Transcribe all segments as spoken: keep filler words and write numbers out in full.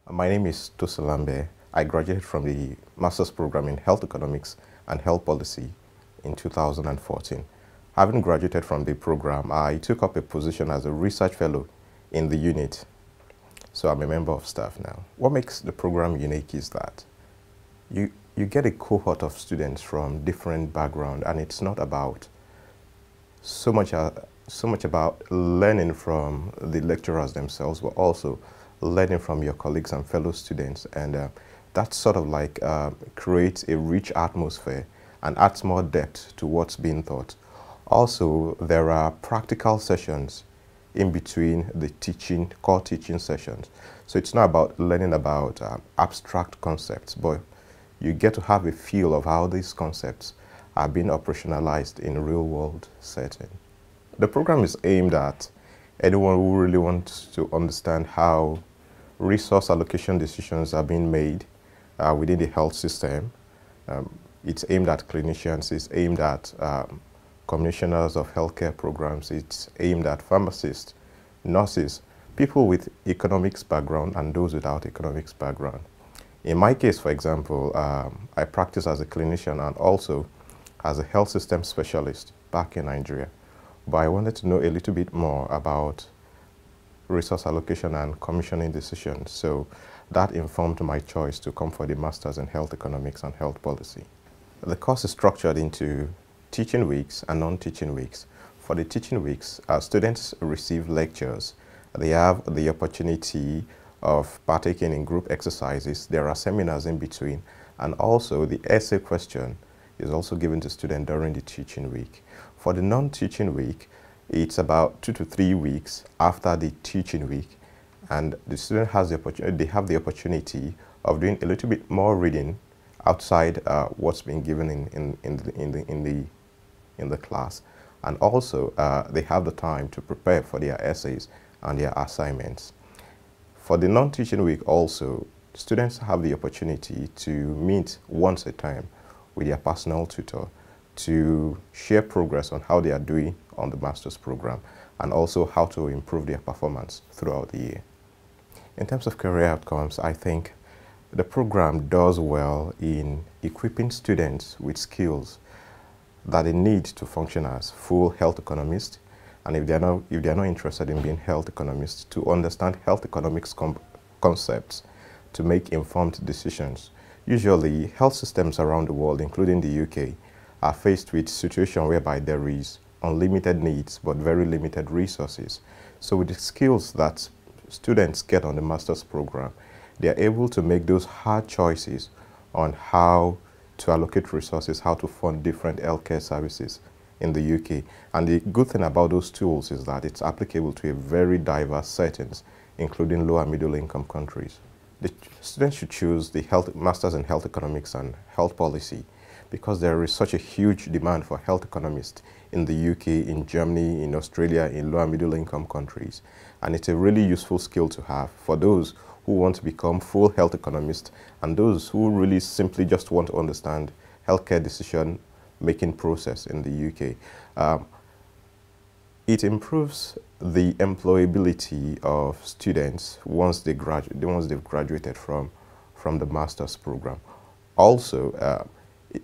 My name is Tosin Lambe. I graduated from the Master's Program in Health Economics and Health Policy in two thousand fourteen. Having graduated from the program, I took up a position as a research fellow in the unit. So I'm a member of staff now. What makes the program unique is that you, you get a cohort of students from different backgrounds, and it's not about so much, uh, so much about learning from the lecturers themselves, but also learning from your colleagues and fellow students, and uh, that sort of like uh, creates a rich atmosphere and adds more depth to what's being taught. Also, there are practical sessions in between the teaching, core teaching sessions. So it's not about learning about uh, abstract concepts, but you get to have a feel of how these concepts are being operationalized in a real-world setting. The program is aimed at anyone who really wants to understand how resource allocation decisions are being made uh, within the health system. Um, it's aimed at clinicians, it's aimed at um, commissioners of healthcare programs, it's aimed at pharmacists, nurses, people with economics background and those without economics background. In my case, for example, um, I practice as a clinician and also as a health system specialist back in Nigeria. But I wanted to know a little bit more about resource allocation and commissioning decisions. So that informed my choice to come for the Masters in Health Economics and Health Policy. The course is structured into teaching weeks and non-teaching weeks. For the teaching weeks, our students receive lectures. They have the opportunity of partaking in group exercises. There are seminars in between, and also the essay question is also given to students during the teaching week. For the non-teaching week, it's about two to three weeks after the teaching week, and the student has the opportunity, they have the opportunity of doing a little bit more reading outside uh, what's being given in, in, in, the, in, the, in, the, in the class. And also, uh, they have the time to prepare for their essays and their assignments. For the non-teaching week also, students have the opportunity to meet once a term with their personal tutor to share progress on how they are doing on the master's program and also how to improve their performance throughout the year. In terms of career outcomes, I think the program does well in equipping students with skills that they need to function as full health economists, and if they're not, if they're not interested in being health economists, to understand health economics concepts to make informed decisions. Usually, health systems around the world, including the U K, are faced with situations whereby there is unlimited needs but very limited resources. So with the skills that students get on the master's program, they are able to make those hard choices on how to allocate resources, how to fund different healthcare services in the U K. And the good thing about those tools is that it's applicable to a very diverse settings, including low and middle income countries. The students should choose the health, Masters in Health Economics and Health Policy because there is such a huge demand for health economists in the U K, in Germany, in Australia, in low and middle income countries. And it's a really useful skill to have for those who want to become full health economists and those who really simply just want to understand healthcare decision making process in the U K. Um, it improves the employability of students once they graduate, once they've graduated from, from the master's program. Also, uh, it,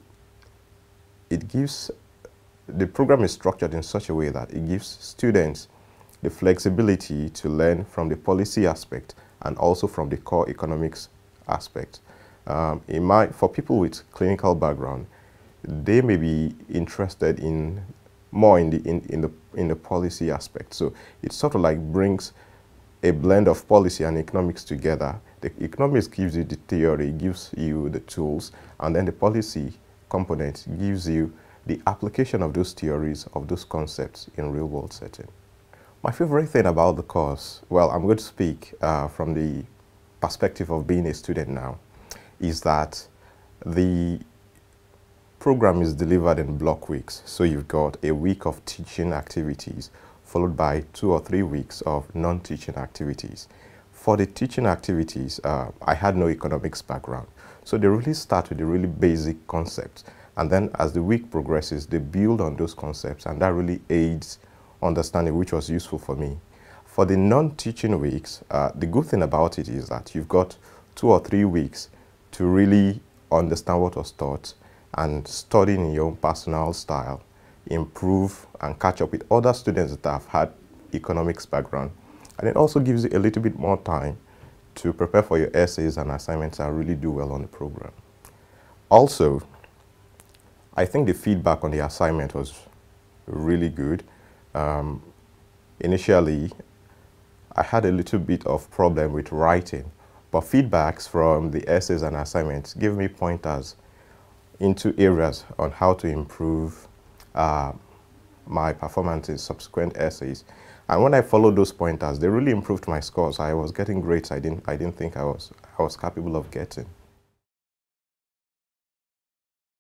it gives, the program is structured in such a way that it gives students the flexibility to learn from the policy aspect and also from the core economics aspect. Um, in my, for people with clinical background, they may be interested in more in the in, in the in the policy aspect. So it sort of like brings a blend of policy and economics together. The economics gives you the theory, gives you the tools, and then the policy component gives you the application of those theories, of those concepts in real world setting. My favorite thing about the course, well, I'm going to speak uh, from the perspective of being a student now, is that the program is delivered in block weeks. So you've got a week of teaching activities followed by two or three weeks of non-teaching activities. For the teaching activities, uh, I had no economics background. So they really start with the really basic concepts. And then as the week progresses, they build on those concepts, and that really aids understanding, which was useful for me. For the non-teaching weeks, uh, the good thing about it is that you've got two or three weeks to really understand what was taught and study in your own personal style, improve and catch up with other students that have had economics background. And it also gives you a little bit more time to prepare for your essays and assignments and really do well on the program. Also, I think the feedback on the assignment was really good. Um, initially, I had a little bit of problem with writing, but feedbacks from the essays and assignments give me pointers into areas on how to improve uh, my performance in subsequent essays. And when I followed those pointers, they really improved my scores. I was getting grades I didn't, I didn't think I was, I was capable of getting.